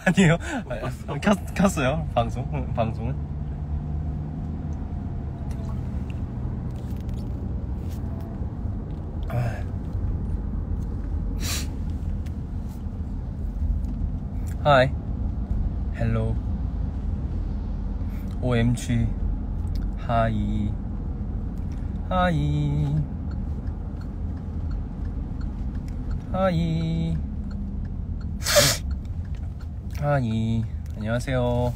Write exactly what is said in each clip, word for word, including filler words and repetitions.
아니에요? 아, 켰, 켰어요 방송? 응, 방송은? 아. Hi Hello 오엠지 Hi Hi Hi Hi 안녕하세요.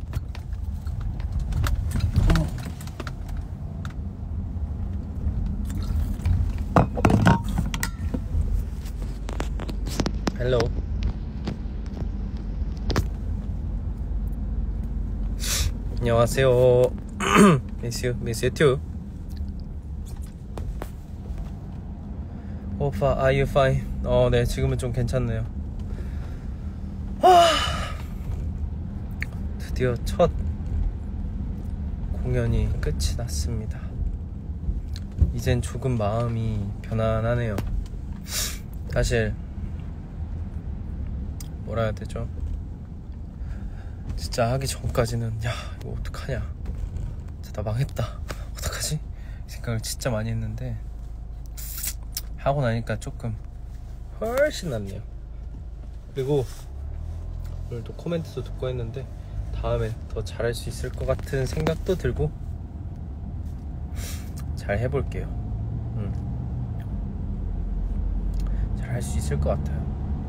Hello 안녕하세요. Miss you, miss you too. 오빠, are you fine? 어, 네, 지금은 좀 괜찮네요. 아, 드디어 첫 공연이 끝이 났습니다. 이젠 조금 마음이 편안하네요. 사실 뭐라 해야 되죠? 진짜 하기 전까지는 야 이거 어떡하냐, 진짜 나 망했다, 어떡하지? 이 생각을 진짜 많이 했는데 하고 나니까 조금 훨씬 낫네요. 그리고 오늘도 코멘트도 듣고 했는데 다음에 더 잘할 수 있을 것 같은 생각도 들고 잘 해볼게요. 음. 잘 할 수 있을 것 같아요.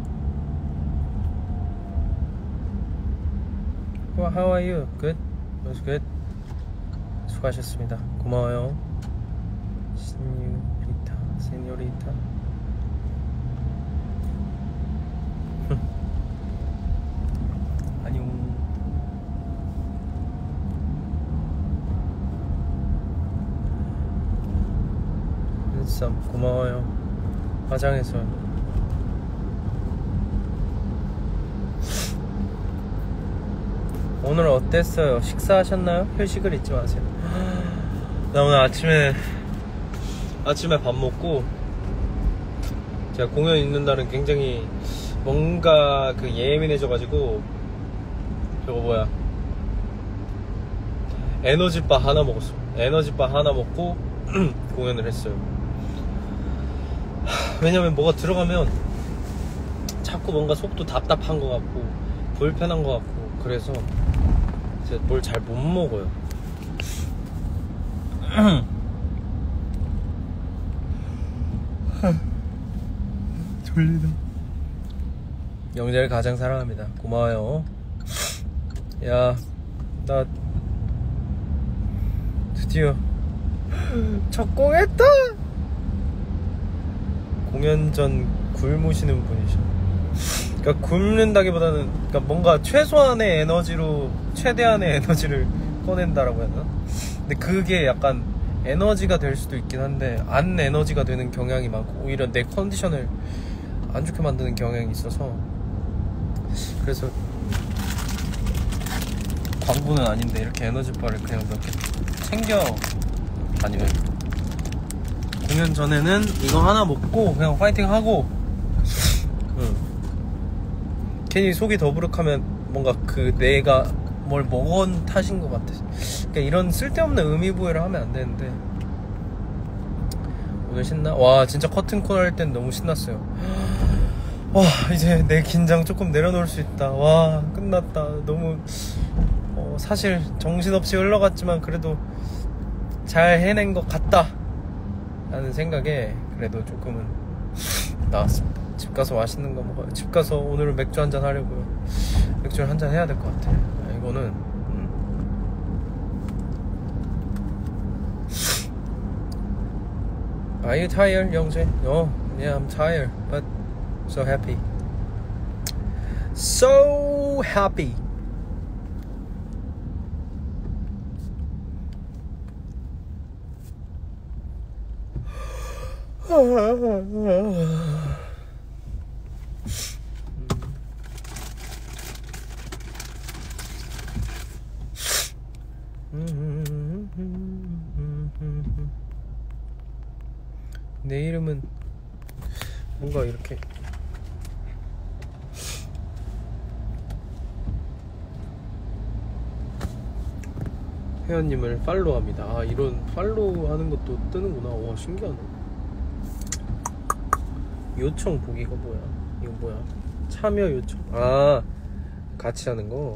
Well, how are you? Good? Was good? 수고하셨습니다. 고마워요. 시뇨리타, 시뇨리타. 안녕. 쌈 고마워요. 화장해서. 오늘 어땠어요? 식사하셨나요? 회식을 잊지 마세요. 나 오늘 아침에 아침에 밥 먹고 제가 공연 있는 날은 굉장히 뭔가 그 예민해져가지고 저거 뭐야 에너지바 하나 먹었어. 에너지바 하나 먹고 공연을 했어요. 왜냐면 뭐가 들어가면 자꾸 뭔가 속도 답답한 것 같고 불편한 것 같고 그래서 제가 뭘 잘 못 먹어요. 졸리다. 영재를 가장 사랑합니다. 고마워요. 야, 나 드디어 적공했다. 공연 전 굶으시는 분이셔. 그러니까 굶는다기보다는 그러니까 뭔가 최소한의 에너지로 최대한의 에너지를 꺼낸다라고 해야 되나? 근데 그게 약간 에너지가 될 수도 있긴 한데 안 에너지가 되는 경향이 많고 오히려 내 컨디션을 안 좋게 만드는 경향이 있어서 그래서 광고는 아닌데 이렇게 에너지바를 그냥 몇 개 챙겨 다녀요. 공연 전에는 이거 하나 먹고 그냥 파이팅 하고 응. 괜히 속이 더부룩하면 뭔가 그 내가 뭘 먹은 탓인 것 같아. 그러니까 이런 쓸데없는 의미부여를 하면 안 되는데 오늘 신나? 와 진짜 커튼콜 할 땐 너무 신났어요. 와 이제 내 긴장 조금 내려놓을 수 있다. 와 끝났다. 너무 어, 사실 정신없이 흘러갔지만 그래도 잘 해낸 것 같다 라는 생각에 그래도 조금은 나왔습니다. 집 가서 맛있는 거 먹어요. 집 가서 오늘은 맥주 한잔 하려고요. 맥주를 한잔 해야 될 것 같아. 아, 이거는 음. Are you tired, 영재? Oh, yeah, I'm tired, but so happy. So happy. 내 이름은 뭔가 이렇게 회원님을 팔로우합니다. 아, 이런 팔로우 하는 것도 뜨는구나. 와, 신기하네. 요청 보기가 뭐야? 이거 뭐야? 참여 요청. 아, 같이 하는 거.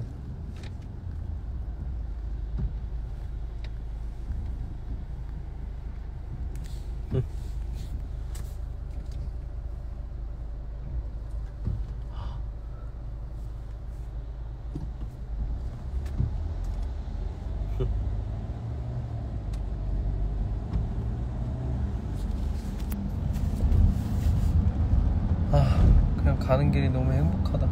응. 아, 그냥 가는 길이 너무 행복하다.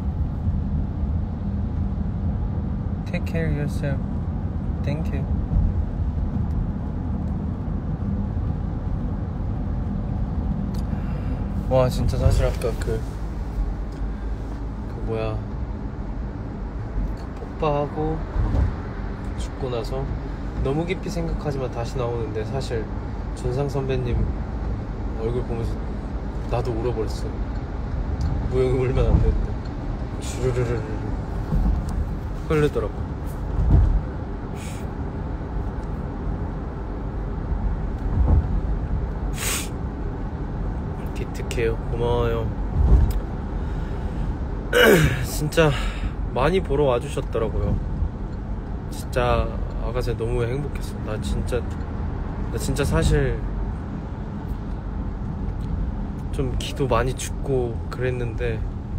Take care of yourself. Thank you. 와, 진짜 사실 아까 그, 그 뭐야, 그 폭파하고 죽고 나서 너무 깊이 생각하지만 다시 나오는데, 사실 준상 선배님 얼굴 보면서 나도 울어버렸어. 무용이 울면 안 되는데 주르르르르 흐르더라고. 기특해요. 고마워요. 진짜 많이 보러 와주셨더라고요. 진짜 아까 전에 너무 행복했어. 나 진짜 나 진짜 사실 좀 기도 많이 죽고 그랬는데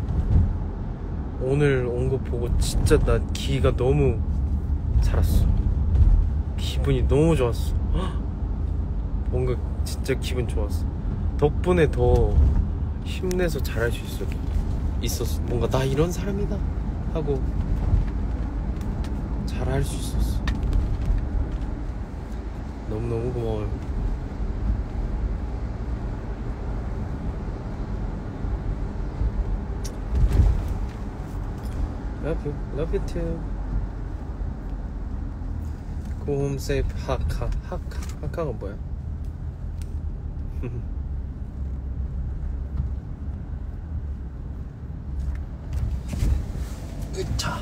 오늘 온 거 보고 진짜 나 기가 너무 살았어. 기분이 너무 좋았어. 뭔가 진짜 기분 좋았어. 덕분에 더 힘내서 잘할 수 있어, 있었어. 뭔가 나 이런 사람이다 하고 잘할 수 있었어. 너무너무 고마워요. Love you, love you too. Go home safe. 하카, 하카, 하카가 뭐야? 으차.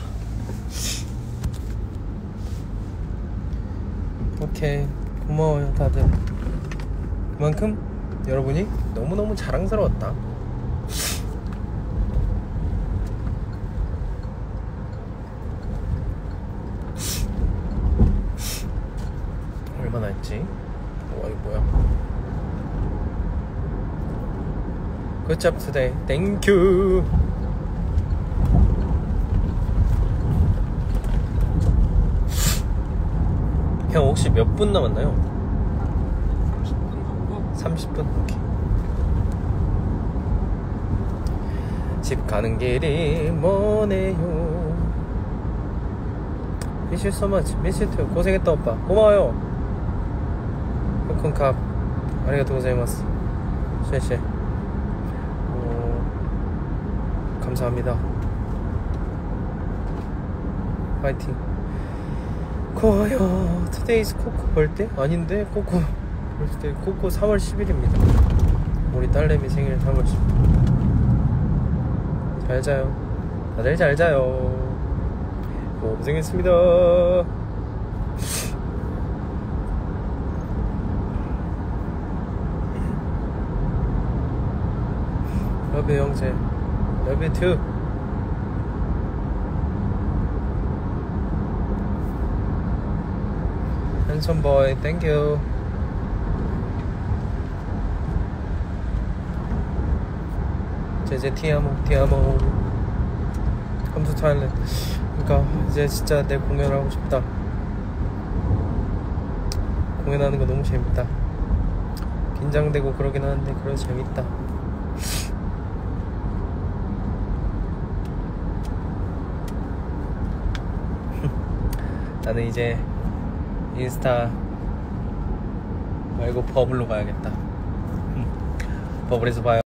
오케이, 고마워요 다들. 그만큼 여러분이 너무너무 자랑스러웠다. 얼마나 했지? 와, 이거 뭐야? Good job today. Thank you. 형 혹시 몇 분 남았나요? 삼십 분? 오케이. 집 가는 길이 머네요. Miss you so much. Miss you too. 고생했다 오빠. 고마워요. 코쿤캅 아리가토 고자이마스. 쉐쉐. 어, 감사합니다. 파이팅. 고마워요. Today's 코코 birthday? 아닌데? 코코 birthday. 코코 삼월 십일입니다 우리 딸내미 생일 삼월 십일. 잘 자요. 다들 잘 자요. 고생했습니다. 러브 형제. 러브 유 투. handsome boy. Thank you. 제제 티아모 티아모. Come to Thailand. 그러니까 이제 진짜 내 공연을 하고 싶다. 공연하는 거 너무 재밌다. 긴장되고 그러긴 하는데 그래도 재밌다. 나는 이제 인스타 말고 버블로 가야겠다. 버블에서 봐요.